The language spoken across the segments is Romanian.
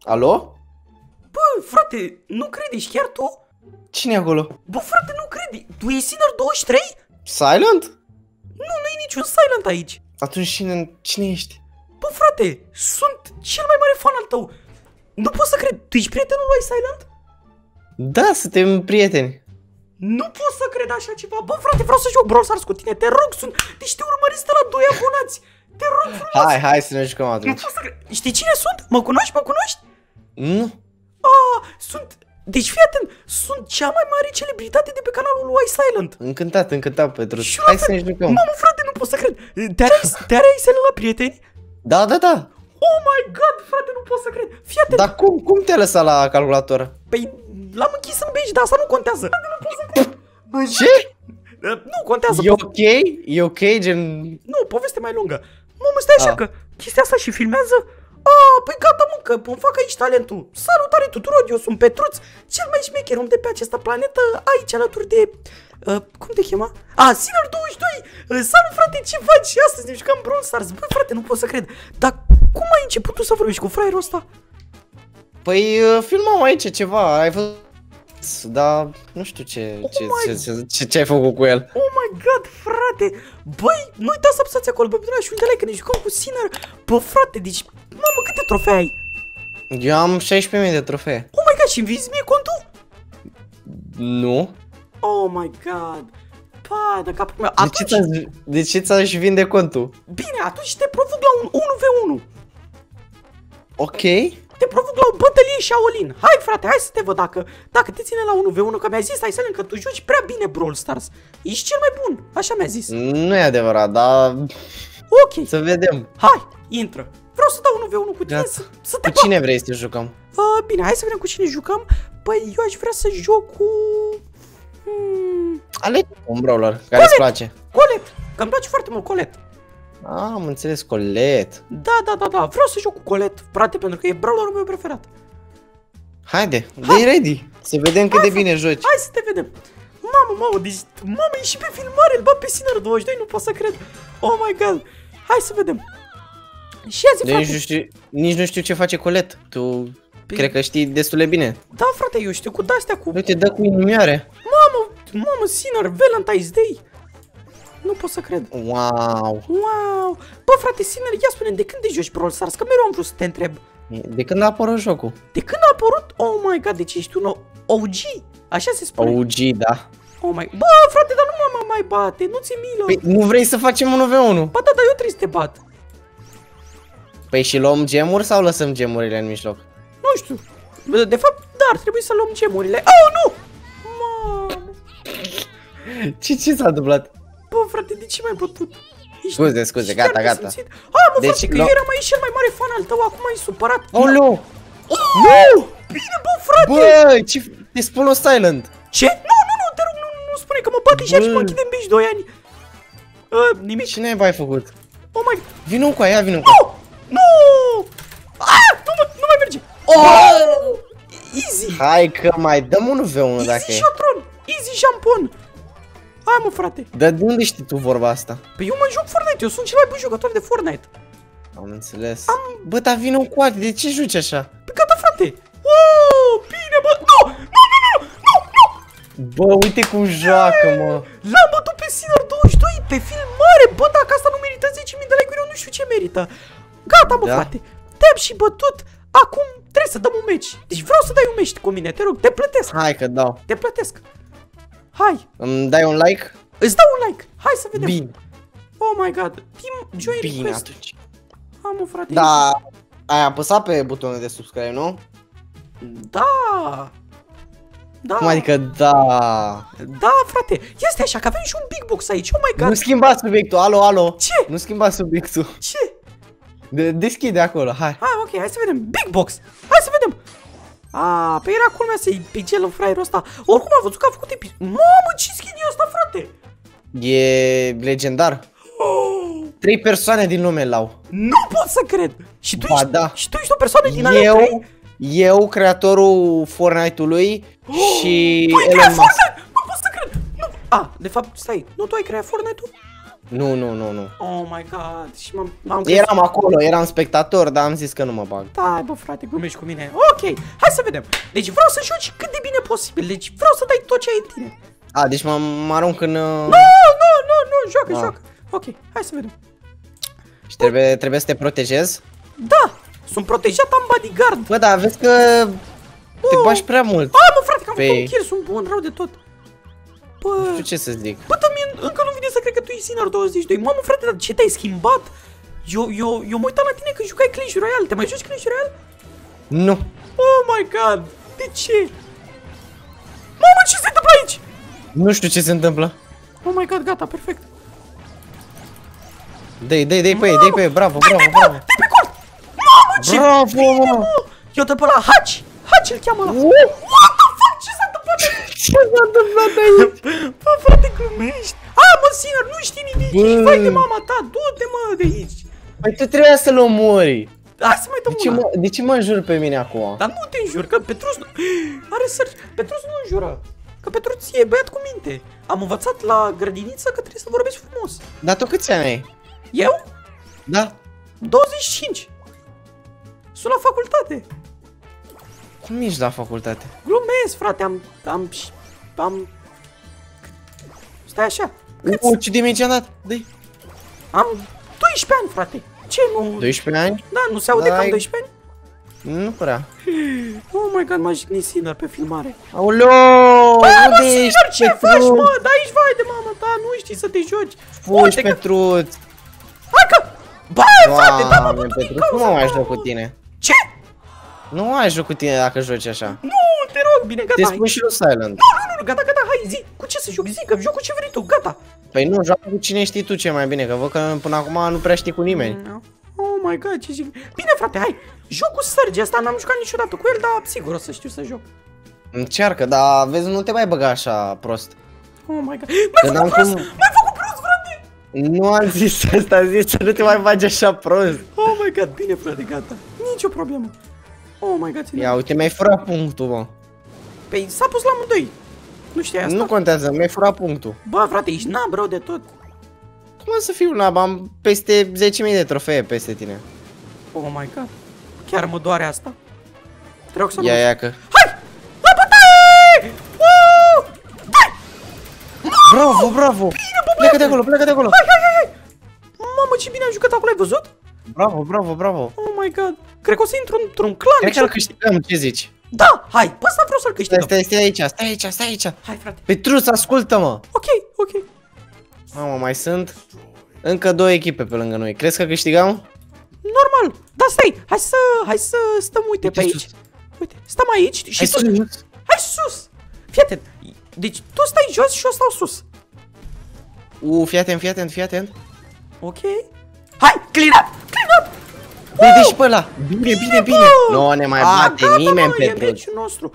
Alo? Bă, frate, nu crezi chiar tu? Cine e acolo? Bă, frate, nu credi. Tu e Sinner 23? Silent? Nu e niciun Silent aici. Atunci cine ești? Bă, frate, sunt cel mai mare fan al tău. Nu pot să cred. Tu ești prietenul lui Silent? Da, suntem prieteni. Nu pot să cred așa ceva. Bă, frate, vreau să joc Brawl Stars cu tine. Te rog, deci te urmăresc de la 2 abonați. Te rog frumos. Hai să ne jucăm Nu atunci. pot să cred. Știi cine sunt? Mă cunoști? Nu. Sunt... Deci fii atent, sunt cea mai mare celebritate de pe canalul lui Silent. Încântat, Petru. Și Hai să ne jucăm. Mamă, frate, nu pot să cred. Te-are Silent la prieteni? Da. Oh my god, frate, nu pot să cred. Fii atent. Dar cum te-a lăsat la calculator? Păi, l-am închis în bench, dar asta nu contează. Frate, nu pot să cred. Ce? Nu contează. E ok, gen... Nu, poveste mai lungă. Mamă, stai așa că chestia asta și filmează? Păi gata, mă, că îmi fac aici talentul. Salutare tuturor, eu sunt Petruț, cel mai șmecher om de pe această planetă, aici alături de... cum te chema? Sinner 22! Salut, frate, ce faci? Astăzi ne jucăm Brawl Stars. Băi, frate, nu pot să cred. Dar cum ai început tu să vorbești cu fraierul ăsta? Păi filmam aici ceva, ai văzut... Dar nu știu ce ai făcut cu el. Oh my god, frate! Băi, nu uita să apăsați acolo pe butonul și un de like că ne jucăm cu Sinner. Bă, frate, deci, mamă, câte trofee ai? Eu am 16.000 de trofee. Oh my god, și-mi vizi mie contul? Nu. Oh my god. Pa, de capul meu. De ce ți-aș vinde contul? Bine, atunci te provoc la un 1v1. Ok. Te provoc la o bătălie Shaolin. Hai, frate, hai să te văd dacă te ține la 1v1, că mi-a zis Silent că tu joci prea bine Brawl Stars. Ești cel mai bun, așa mi-a zis. Nu e adevărat, dar... Ok. Să vedem. Hai, intră. Vreau să dau 1v1 cu tine, să te Cu cine vrei să jucăm? Bine, hai să vedem cu cine jucăm. Păi, eu aș vrea să joc cu... Alege un brawler care îți place. Colette, că îmi place foarte mult Colette. Am înțeles, Colette. Da, vreau să joc cu Colette, frate, pentru că e brawlerul meu preferat. Haide, dă-i ready. Să vedem cât de bine joci. Hai să te vedem. Mamă, deci, e și pe filmare, îl bag pe Sinner 22, nu pot să cred. Oh my god. Hai să vedem. Și azi, frate. Nici nu știu ce face Colette. Tu cred că știi destul de bine. Da, frate, eu știu cu de-astea cu... Uite, dă cu inimioare. Mamă, Sinner, Valentine's Day. Nu pot să cred. Wow. Bă, frate, Sinner, ia spune-mi, de când te joci Brawl Stars? Că mereu am vrut să te întreb. De când a apărut jocul? De când a apărut? Oh my god, deci ești un OG? Așa se spune? OG, da. Oh my... Bă, frate, dar nu mă mai bate, nu ți-e milă. Păi nu vrei să facem 1v1? Ba da, dar eu trebuie să te bat. Păi și luăm gemuri sau lăsăm gemurile în mijloc? Nu știu. De fapt, da, ar trebui să luăm gemurile. Oh, nu! Mamă. Ce s-a întâmplat? Bă, frate, de ce m-ai bătut? Scuze, gata. Mă, deci, frate, că eu eram aici cel mai mare fan al tău, acum ai supărat. Oh, nu! Nu! Bine, bă, frate! Bă, ce... Te spun o Silent. Ce? Nu, te rog, nu spune că mă bate și aici mă închide în bench 2 ani. Nimic. Ce ne ai făcut? Oh my... Vino cu aia, vino cu aia. Nu! Nu mai merge. Easy. Hai că mai dăm 1v1 dacă e. Easy șotron, easy șampon. Hai, mă, frate. Dar de unde știi tu vorba asta? Păi eu mă joc Fortnite, eu sunt cel mai bun jucător de Fortnite. Am înțeles. Bă, dar vino cu aia, de ce joci așa? Păi gata, frate. Wow, bine, bă. Nu! Bă, uite cum joacă, mă. L-am bătut pe Sinner 22 pe filmare. Bă, dacă asta nu merită 10.000 de like-uri, eu nu știu ce merită. Gata, mă, frate. Te-am și bătut. Acum trebuie să dăm un match. Deci vreau să dai un match cu mine, te rog, te plătesc. Hai că dau. Te plătesc. Hai. Îmi dai un like? Îți dau un like. Hai să vedem. Bine. Oh my god. Team join request. Bine atunci. Mă, frate. Da. Ai apăsat pe butonul de subscribe, nu? Da. Cum adică da? Da, frate. Ia stai așa, că avem și un big box aici. Oh my god. Nu schimba subiectul. Alo. Ce? Nu schimba subiectul. Ce? Deschide acolo, hai. Ok, hai să vedem. Big box. Hai să vedem. Păi era culmea să-i pigelă fraierul ăsta. Oricum am văzut că a făcut Mamă, ce skin e ăsta, frate? E legendar. 3 persoane din lume l-au. Nu pot să cred. Și tu ești o persoană din alea 3? Eu, creatorul Fortnite-ului și Elon Musk. Nu pot să cred. De fapt, stai, nu tu ai creat Fortnite-ul? Nu, nu, nu, nu. Oh my god. Și m-am Eram acolo, eram spectator, dar am zis că nu mă bag. Da, bă, frate, glumești cu mine. Ok, hai să vedem. Deci vreau să joci cât de bine posibil. Deci vreau să dai tot ce ai în tine. A, deci mă arunc în... Nu, joacă, joacă. Ok, hai să vedem. Și trebuie să te protejezi? Da, sunt protejat, am bodyguard. Bă, dar vezi că te bagi prea mult. A, mă, frate, că am făcut un kill, sunt bun, rău de tot. Bă, Nu știu ce să zic. bă, încă nu vine să cred că tu ești Sinner 22. Mamă, frate, dar ce te-ai schimbat? Eu mă uitam la tine că jucai Clash Royale. Te mai joci Clash Royale? Nu. Oh my god, de ce? Mamă, ce se întâmplă aici? Nu știu ce se întâmplă. Oh my god, gata, perfect. Dai pe ei, bravo, bravo, bravo. Dai pe cort! Mamă, ce Bravo, mă! Eu te pe la Haci! Haci îl cheamă ăla! What the fuck? Ce s-a întâmplat aici? Ce s-a întâmplat aici? Bă, frate, glumești! Mă, Sinner, nu știi nimic! Ești vai de mama ta! Du-te, mă, de aici! Păi tu trebuia să-l omori. Hai să mai dăm una! De ce mă înjuri pe mine acum? Dar nu te înjur, că Petruț nu... Are sărci! Petruț nu înjură! Că Petruț e băiat cu minte! Am învățat la grădiniță că trebuie să vorbești frumos! Dar tu câți ani ai? Eu? Da. 25! Sunt la facultate! Cum ești la facultate? Glumesc, frate, am... Stai așa. Ce de mi-ai dat? Dă-i. Am 12 ani, frate. Ce, nu... 12 ani? Da, nu se aude că am 12 ani? Nu prea. Oh my god, m-a jignit Sinner pe filmare. Aoleo! Bă, mă, Unde ești, Sinner, ce Petruț? faci, mă? Da, aici, vai de mama ta, nu știi să te joci. Fugi, Petruț. Hai că... Bă, frate, da, mă, Doamne, bătut din Petruț, nu cauza mă mai ta, joc cu mă. tine. Ce? Nu mai joc cu tine dacă joci așa. Nu, te rog, bine, Te gata, hai. spun și lui Silent. Nu, gata, hai, zi. Cu ce să joc? Zi, că joc cu ce vrei tu, gata. Păi nu, joacă cu cine știi tu ce mai bine, că văd că până acum nu prea știi cu nimeni. Oh my god, ce zic. Bine, frate, hai. Joc cu Sergi, asta n-am jucat niciodată cu el, dar sigur o să știu să joc. Încearcă, dar vezi, nu te mai băga așa prost. Oh my god. M-ai făcut prost, frate. Nu am zis asta, am zis să nu te mai bagi așa prost. Oh my god, bine, frate, gata. Nicio problemă. Oh my god, ține. Ia uite, mi-ai furat punctul, mă. Păi s-a pus la amândoi. Nu știai asta? Nu contează, mi-ai furat punctul. Bă, frate, ești nab rău de tot. Cum să fiu nab? Am peste 10.000 de trofee peste tine. Oh my god. Chiar mă doare asta. Te rog să nu... Ia că... Hai! La bătaie! Bravo, bravo! Plecă de acolo, plecă de acolo! Hai! Mamă, ce bine am jucat acolo, ai văzut? Bravo, bravo, bravo! Oh my god. Cred că o să intru într-un clan. Cred că-l câștigăm, ce zici? Da, hai, pe ăsta vreau să-l câștigăm. Stai aici. Hai, frate. Petruț, ascultă-mă! Ok. Mamă, mai sunt încă 2 echipe pe lângă noi. Crezi că câștigăm? Normal. Da, stai. Hai să stăm, uite, pe aici. Uite, stăm aici și tu... Hai sus. Fii atent. Deci tu stai jos și eu stau sus. Fii atent. Ok. Hai, clean up. Vede și pe ăla. Bine. Nu ne mai bate nimeni, e Petruț. meciul nostru.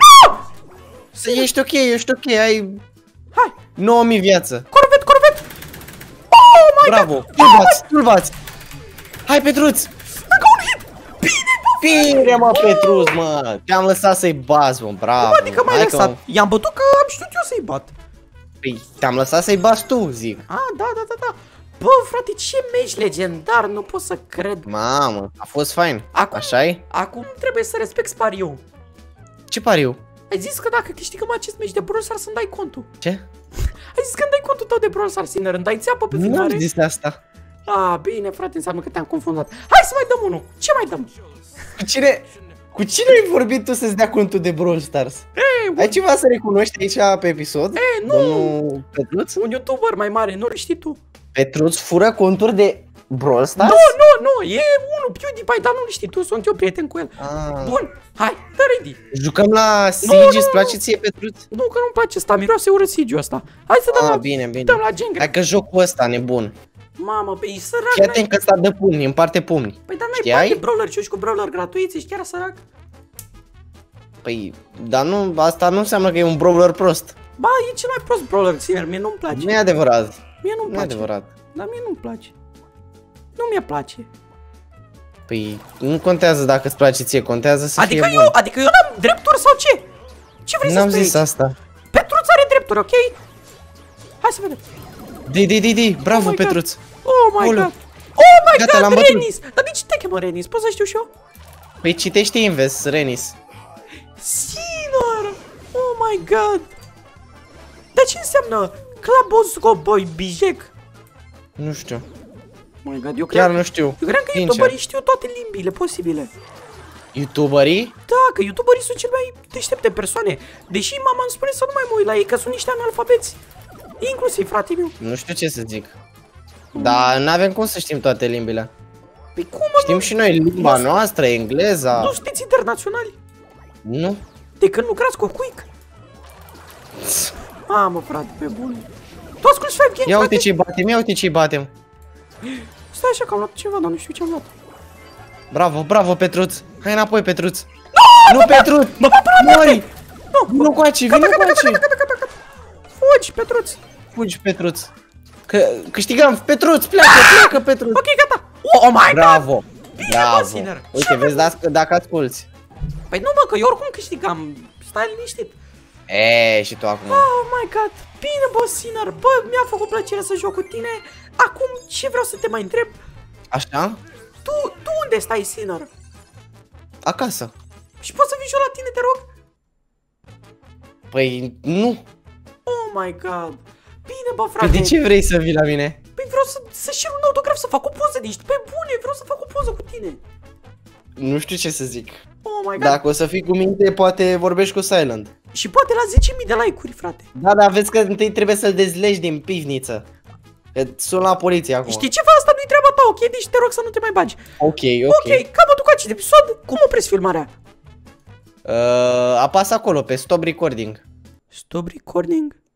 Ești ok, ai Hai. 9000 viață. Corvet. Oh my Bravo. Tulbați. Hai, Petruț. Încă un hit. Bine, mă, Petruț, mă. Te-am lăsat să-i bați, mă, bravo. Adică m-ai lăsat. I-am bătut că am știut eu să-i bat. Păi, te-am lăsat să-i bați tu, zic. Da. Bă, frate, ce meci legendar, nu pot să cred. Mamă, a fost fain. Așa-i? Acum trebuie să respecti pariul. Ce pariu? Ai zis că dacă câștigăm acest meci de Brawl Stars să-mi dai contul. Ce? Ai zis că îmi dai contul tău de Brawl Stars, Sinner, îmi dai țeapă pe Nu finale. am zis asta. Bine, frate, înseamnă că te-am confundat. Hai să mai dăm unul. Ce mai dăm? Cu cine ai vorbit tu să-ți dea contul de Brawl Stars? Ai ceva să recunoști aici pe episod? Nu. Domnul Petruț? Un YouTuber mai mare, nu știi tu. Petruț fură conturi de Brawl Stars? Nu, e unul PewDiePie, dar nu-l știi tu, sunt eu prieten cu el. Bun, hai, dă ready. Jucăm la Siege, îți place ție, Petruț? Nu, că nu-mi place ăsta, miroase urât Siege-ul ăsta. Hai să dăm la... Bine. Dăm la Jenga. Hai că jocul ăsta, nebun. Mamă, pe e sărac. Fii atent că ăsta dă pumni, împarte pumni. Păi dar n-ai bani de brawler, joci cu brawler gratuiți, ești chiar sărac. Păi, dar nu, asta nu înseamnă că e un brawler prost. Ba, e cel mai prost brawler, Sinner, mie nu-mi place. Nu e adevărat. Mie nu-mi place. Adevărat. Dar mie nu-mi place. Nu mi-e place. Păi, nu contează dacă îți place ție, contează să fie bun. Adică eu n-am drepturi sau ce? Ce vrei să spui? N-am zis asta. Petruț are drepturi, ok? Hai să vedem. Bravo, my God. Petruț. Oh my Aoleu. god. Oh my Gata, l-am god, bătut. Renis. Dar de ce te cheamă Renis? Poți să știu și eu? Păi citește invers, Renis. Sinor! Oh my god! Dar ce înseamnă Claboscoboi Bijec? Nu știu. Oh my god, eu Chiar cred, nu știu. eu cred că Sincer. youtuberii știu toate limbile posibile. YouTuberii? Da, că youtuberii sunt cele mai deștepte persoane. Deși mama îmi spune să nu mai mă uit la ei, că sunt niște analfabeți. Inclusiv frate meu. Nu știu ce să zic. Dar n-avem cum să știm toate limbile. Păi cum mă, Știm și noi limba noastră, nu engleza. sunteți internaționali? Nu? De când lucrați cu Quick? Mă frate, pe bune. Tu asculti Five Gang, Ia frate? uite ce-i batem, ia uite ce-i batem. Stai așa că am luat ceva, dar nu știu ce am luat. Bravo, Petruț. Hai înapoi, Petruț. Nu, Petruț! Mori! Vino coace, vino coace! Fugi, Petruț. Fugi, Petruț. Că câștigăm, Petruț, pleacă, Petruț. Ok, gata. Oh my god. Bravo! Bine, Bravo! Sinner. Uite, vezi dacă asculti. Păi nu, mă, că eu oricum câștigam. Stai liniștit. Și tu acum. Oh my god. Bine, bă, Sinner. Bă, mi-a făcut plăcere să joc cu tine. Acum, ce vreau să te mai întreb? Așa? Tu unde stai, Sinner? Acasă. Și poți să vii și eu la tine, te rog? Păi, nu. Oh my god. Bine, bă, Păi frate. de ce vrei să vii la mine? Păi vreau să cer un autograf, să fac o poză de ești. Pe bune, vreau să fac o poză cu tine. Nu știu ce să zic. Oh my god. Dacă o să fii cu minte, poate vorbești cu Silent. Și poate la 10.000 de like-uri, frate. Da, dar vezi că întâi trebuie să-l dezlegi din pivniță. Că sun la poliție acum. Știi ceva? Asta nu-i treaba ta, ok? Deci te rog să nu te mai bagi. Ok. Ok, cam aducați de episod. Cum opresc filmarea? Apasă acolo pe stop recording. Stop recording.